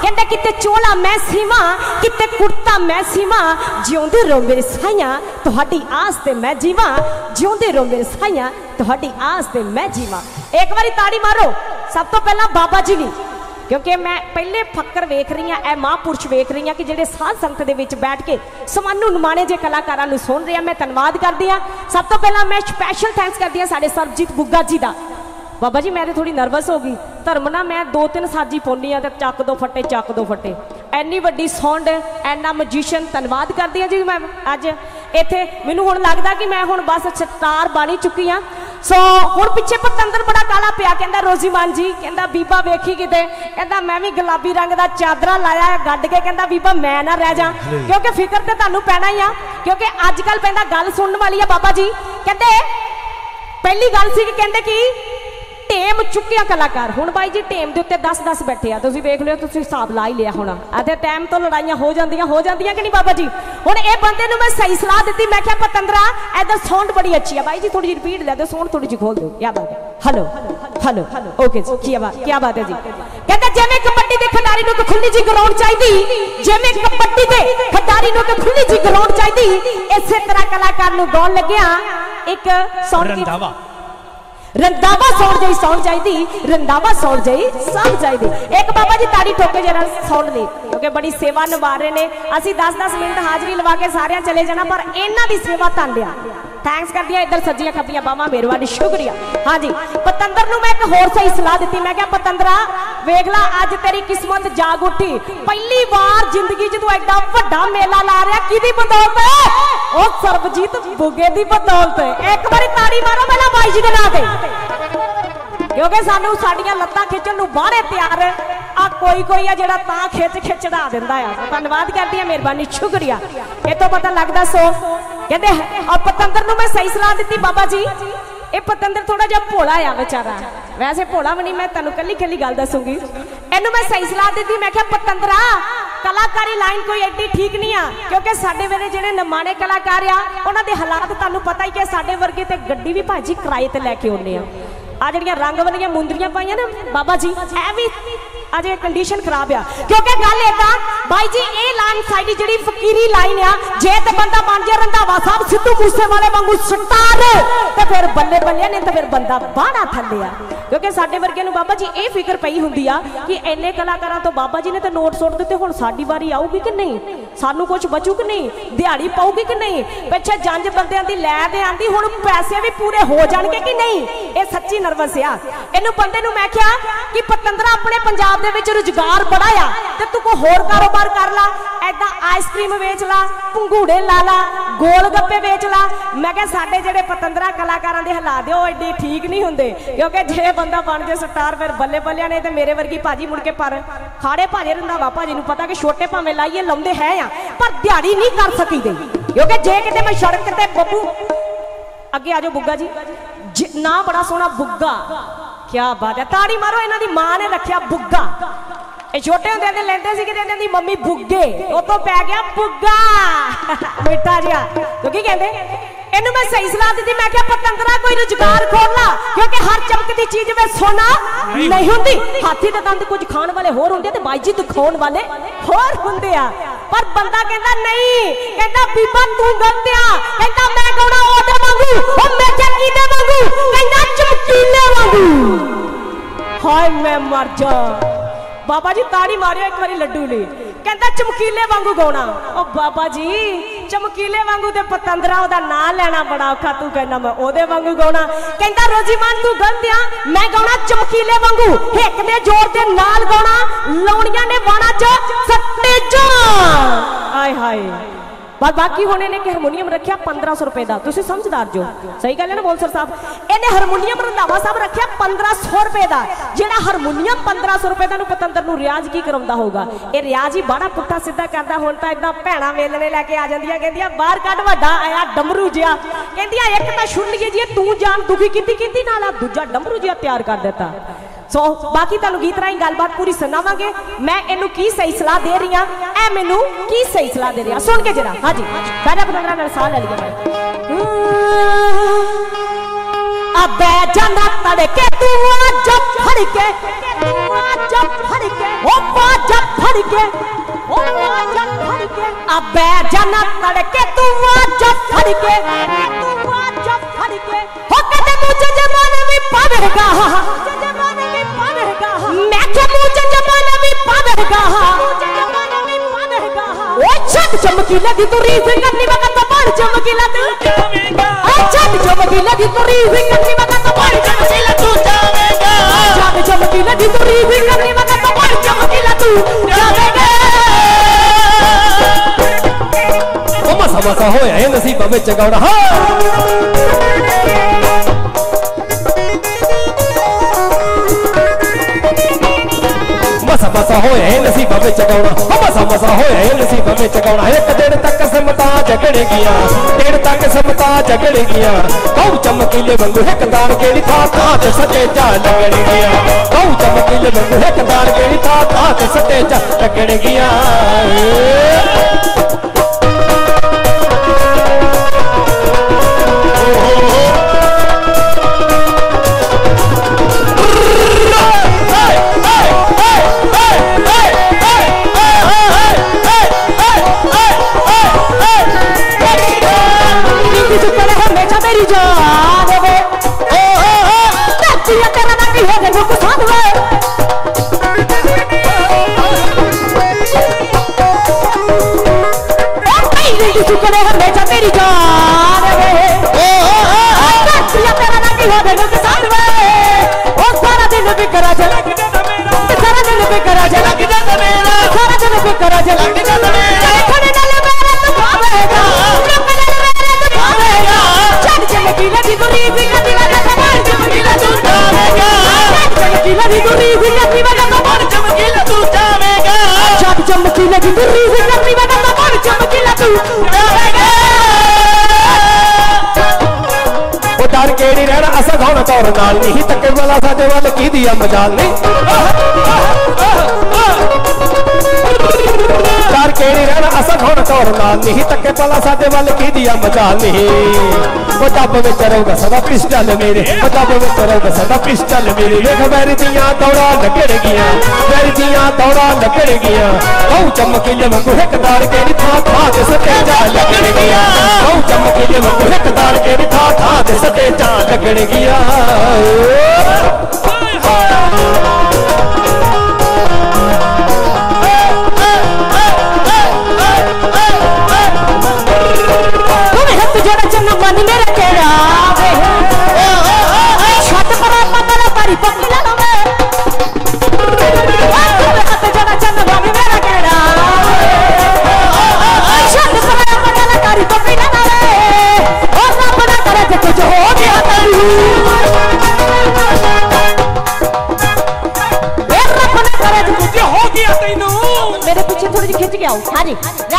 कहते किते चोला मैं सीवा किते कुर्ता मैं सीवा जिउंदे रहो मेरे साइयां तुहाडी आस ते मैं जीवा जिउंदे रहो मेरे साइयां तुहाडी आस ते मैं जीवा। एक बारी ताड़ी मारो सब तो पहला बाबा जी नी, क्योंकि मैं पहले फक्कर वेख रही हाँ, महापुरुष वेख रही हाँ कि जेडे साध संगत दे विच बैठ के समानू निमाणे जे कलाकारां नूं सुन रहे हैं। मैं धन्नवाद करदी हाँ। सब तो पहला मैं स्पैशल थैंक्स करदी हाँ साडे सरबजीत बुग्गा जी दा। बाबा जी मैं तो थोड़ी नर्वस हो गई, धर्म ना मैं 2-3 साजी पाउंदी हाँ, चक दो फटे चक दो फटे, एनी वड्डी साउंड एना मजिशियन। धन्नवाद करदी हाँ जी। मैं अज इत्थे मैनूं हुण लगदा कि मैं हुण बस स्टार बन चुकी हाँ। सो हुण पिछे पतंदर बड़ा काला पिया, कहंदा रोजी मान जी, कहंदा बीबा वेखी किते, कहंदा मैं भी गुलाबी रंग दा चादरा लाया गड्ड के, कहंदा बीबा मैं ना रह जा, क्योंकि फिक्र ते तुहानूं पैना ही आ, क्योंकि अजकल पैंदा गल सुनने वाली है। बाबा जी कहंदे पहली गल सी कि कहंदे कि टेम चुक्या कलाकार, हुण बाई जी टेम दे उत्ते 10-10 बैठे आ, तुसीं वेख लिओ, तुसीं हिसाब ला ही लिया होना। आधे टाइम तो लड़ाइयां हो जांदियां कि नहीं बाबा जी। हुण इह बंदे नूं मैं सही सलाह दित्ती, मैं क्या पतंदरा इधर साउंड बड़ी अच्छी है, बाई जी थोड़ी जी रिपीट लै दो, साउंड थोड़ी जी खोल दो, क्या बात है, हेलो हेलो ओके जी, क्या बात है जी। कहंदा जिवें कबड्डी दे खिडारी नूं खुली जी ग्राउंड चाहीदी, जिवें कबड्डी दे खिडारी नूं खुली जी ग्राउंड चाहीदी, इसे तरह कलाकार नूं गाउण लगਿਆ एक साउंड रंधावा साउंड चाहिए, रंधावा साउंड चाहिए। एक बाबा जी ताड़ी ठोके जरा साउंड दी, क्योंकि बड़ी सेवा निभा रहे ने। असी 10-10 मिनट हाजरी लवा के सारे चले जाना, पर इन्हां दी सेवा धन्नवाद थैंक्स कर दिया। इधर सज्जियां खब्बियां बावां मेहरबानी शुक्रिया। हाँ जी पतंदर नूं मैं एक होर सही सलाह दी, मैं क्या पतंदरा वेख ला अज तेरी किस्मत जाग उठी, पहली बार जिंदगी च तू एडा वड्डा मेला ला रहा, किहदी बदौलत है? ओ सरबजीत बुग्गे दी बदौलत। एक बारी ताड़ी मारो मेरा बाई जी दे नां ते, क्योंकि सानू साडियां लत्तां खिच्चण नूं बाहरे तैयार आ कोई आ जिहड़ा तां खिच चढ़ा दिंदा आ। धन्नवाद करदी आ, मेहरबानी शुक्रिया। इह तो पता लगदा। सो कहंदे और पतंदर नूं मैं सही सलाह दित्ती बाबा जी। ये पतंदर थोड़ा जिहा भोला आ बेचारा, वैसे भोला भी नहीं, मैं तुहानूं कल्ली गल दसूंगी। इहनूं मैं सही सलाह दित्ती, मैं क्या पतंदरा कलाकारी लाइन कोई एडी ठीक नहीं आ, क्योंकि साडे वेले जिहड़े नमाणे कलाकार आ उन्हां दे हालात तुहानूं पता ही कि साडे वर्गे ते गड्डी भी भाजी किराए ते लैके आउंदे आ जड़ियां रंग वालियां मुंदरियां पाइयां ना बाबा जी, ऐ भी अज कंडीशन खराब आ। क्योंकि गल इदां भाई जी ए लाइन साडी जिहड़ी फकीरी लाइन आ, जे ते बंदा बन जाए रंधावा साहब सिद्धू मूसेवाले वांगू स्टार ते फिर बल्ले बल्ले नहीं तो फिर बंदा बाड़ा थल्ले आ। क्योंकि साडे वर्गे नूं बाबा जी ए फिक्र पई हुंदी आ कि इन्ने कलाकारां तो बाबा जी ने तो नोट सुट दित्ते, हुण साडी वारी आऊगी कि नहीं, सानू कुछ बचू कि नहीं, दिहाड़ी पाऊगी कि नहीं, पिछे जंज बंदियां दी लै दे आंदी, हुण पैसे भी पूरे हो जाणगे कि नहीं। ये सच्ची नर्वस आ। इहनूं बंदे नूं मैं कहा कि पतंदरा अपने पंजाब दे विच रुजगार बड़ा आ ते तू कोई होर कारोबार कर ला, ऐदा आइसक्रीम वेच ला, भंगूड़े ला ला, गोल गप्पे वेच ला। मैं कहा साडे जिहड़े पतंदरा कलाकारां दे हालात ओ एडे ठीक नहीं हुंदे, क्योंकि जे बंदा बन जाए स्टार फिर बल्ले बल्ले ने ते मेरे वर्गी भाजी मुड़ के पर खाड़े भाजे रंधावा भाजी नूं पता कि छोटे भावें लाइए लाउंदे है आ पर दिहाड़ी नहीं कर सकीदे। क्योंकि जे किते मैं सड़क ते बब्बू अगे आ जाओ बुग्गा जी ना बड़ा सोहना बुग्गा, क्या बात है, ताड़ी मारो। इन्हां दी मां ने रखिया बुग्गा, ये छोटे होंदे दे लेंदे सी कि दी मम्मी बुग्गे, ओ तो पै गया बुग्गा मिठा जिहा। तो की कहंदे इन्हू मैं सही सलाह दी, मैं क्या पतंदरा कोई रुजगार खोल ला, क्योंकि हर चमकती चीज में सोना नहीं होंदी। हाथी दे दंद कुछ खाण वाले होर हुंदे ते बाई जी दिखाउण वाले होर हुंदे आ। पर बंदा कहंदा नहीं, कहंदा बीबा तू गलत आ, कहंदा मैं गाउणा ओदे वांगू, ओ मैं क्या कीदे वांगू, कहंदा चमकीले वांगू। हाय मैं मर जा। बाबा जी ताड़ी मारियो एक बारी लड्डू ने, कहंदा चमकीले वांगू गाउणा। ओ बाबा जी चमकीले वांगू ते पतंदरा ओदा नाम लेना बड़ा औखा, तू कहना मैं ओदे वांगू गाउणा। कहंदा रोजीमान तू गलत आ, मैं गाउणा चमकीले वांगू, हिक दे जोर दे नाल गाउणा, लौणियां ने वाणा च सट्टे जा। हाय हाय। पर बाकी होने ने कि हारमोनीयम रखिया 1500 रुपए का, तुम समझदार जो सही गल है ना बोलसर साहब। इन्हें हारमोनीयम रंधावा साहब रखिया 1500 रुपए का, जेड़ा हारमोनीयम 1500 रुपए का पतंदर नूं रियाज की करवांदा होगा। ये रियाज ही बड़ा पुट्ठा सीधा करता। हुण तां इदां भैणां वेलणे लैके आ जांदियां, कहंदियां बाहर कढ वड्डा आया डमरू जिहा, कहंदियां एक तां छुरलीए जी तू जान दुखी कीती नाल दूजा डमरू जिहा तैयार कर दिता। सो बाकी तुहानूं गीत राहीं गलबात पूरी सुनावांगे। मैं इनू की सही सलाह दे रही हाँ, ऐ मैनू की सही सलाह दे रही हाँ, सुन के जरा। हाँ जी बैठा पतंदरा नाल साह ले लिया। अबे जाना तड़के तू जब फड़ के अबे जाना तड़के तू आजा फड़के हो कदे मुझे जमाने में पावेगा मैं क्या मुझे जमाने में पावेगा ओ छत चमकी लगी तू रीज़ करनी मगर तो बड़ चमकी लगी ओ छत चमकी लगी तू रीज़ करनी मगर तो बड़ चमकी लगी तू जावेगा छत चमकी लगी तू रीज़ करनी मगर तो बड़ चमकी लगी तू जावेगा मसा मसा होया है नसीबा में चगाउणा मसा मसा होया है नसीबा में चगाउणा मसा मसा होया है नसीबा में चगाउणा एक दिन तक समता झगड़ गया दिन तक समता झगड़ गया कऊ चमकीले वांगू एक तार केड़ी था ते सटे जा लगड़ गया कऊ चमकीले वांगू एक तार केड़ी था ते सटे जा लगड़ गया मेरी जान वे तेरा तेरा ना की हो गए जो कुछ साथ वे मेरी शुक्र है हमेशा मेरी जान वे तेरा तेरा ना की हो गए जो कुछ साथ वे ओ सारा दिन बिकरा चला सारा दिन बिकरा चला सारा दिन बिकरा चला खड़े नाल मेरा तो भावेगा चमकीला दी गुरी दी कदी वाला कमर चमकीला तू जावेगा चमकीला दी गुरी दी कदी वाला कमर चमकीला तू जावेगा जब चमकीला दी गुरी दी कदी वाला कमर चमकीला तू जावेगा ओ डर केड़ी रहना असा घोण तौर नाल नहीं तके वाला साडे वाल की दिया मजाल नहीं डर केड़ी रहना असा घोण तौर नाल नहीं तके वाला साडे वाल की दिया मजाल नहीं जब में चरोगा सदा पिस्टल मेरे जब में चरोगा सदा पिस्टल मेरे देख मेरी दियां दौड़ा लगड़ गया मेरी दियां दौड़ा लगड़ गया कऊ चमकीले वांगू एक तार केड़ी था ते सटे जा लगड़ गया कऊ चमकीले वांगू एक तार केड़ी था ते सटे जा लगड़ गया मन मेरा तेरा छत पर पकड़ तारी पकड़ लो हाथ जड़ा चंद मन मेरा तेरा छत पर पकड़ तारी पकड़ लो और ना बना करे तो कुछ हो गया तेरी मेरा बना करे तो कुछ हो गया तेनू मेरे पीछे थोड़ी खिंच के आओ हां जी